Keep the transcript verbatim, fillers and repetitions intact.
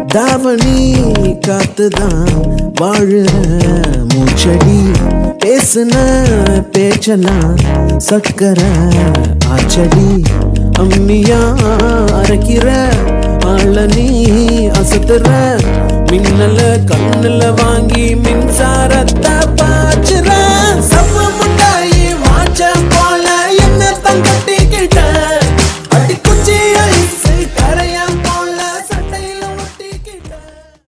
தாவணி காத்துதான் வாழுற மூச்சடி பேசுன பேச்செல்லாம் சக்கர ஆச்சடி அம்மியா அரைக்கிற ஆள நீ அசத்துற மின்னல கண்ணுல வாங்கி மின்சாரத்தை பாச்சுற சம்ம முட்டாயி மாச்ச போல என்ன தங்கட்டி